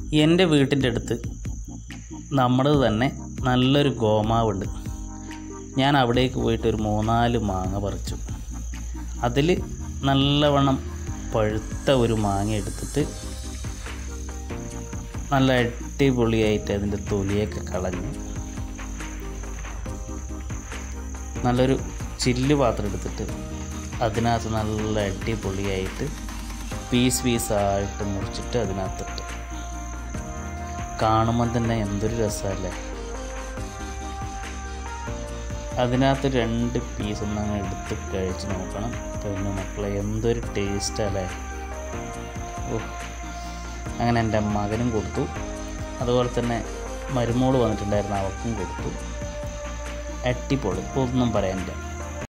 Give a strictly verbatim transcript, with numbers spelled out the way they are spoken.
എൻ്റെ വീട്ടിൻ്റെ അടുത്ത് നമ്മുടെ തന്നെ നല്ലൊരു ഗോമാവുണ്ട്. ഞാൻ അവിടേക്ക് പോയിട്ട് ഒരു മൂന്നാല് മാങ്ങ പറിച്ചു. അതിൽ നല്ലവണ്ണം പഴുത്ത ഒരു മാങ്ങ എടുത്തിട്ട് നല്ല അടിപൊളിയായിട്ട് അതിൻ്റെ തൊലിയൊക്കെ കളഞ്ഞ് നല്ലൊരു ചില്ല് പാത്രം എടുത്തിട്ട് അതിനകത്ത് നല്ല അടിപൊളിയായിട്ട് പീസ് പീസായിട്ട് മുറിച്ചിട്ട് അതിനകത്തിട്ട് കാണുമ്പോൾ തന്നെ എന്തൊരു രസമല്ലേ. അതിനകത്ത് രണ്ട് പീസൊന്നും അങ്ങ് എടുത്ത് കഴിച്ച് നോക്കണം. പിന്നെ മക്കളെ എന്തൊരു ടേസ്റ്റല്ലേ. ഓ, അങ്ങനെ എൻ്റെ മകനും കൊടുത്തു. അതുപോലെ തന്നെ മരുമോള് വന്നിട്ടുണ്ടായിരുന്നു, അവൾക്കും കൊടുത്തു. അടിപൊളി, ഒന്നും പറയാനില്ല.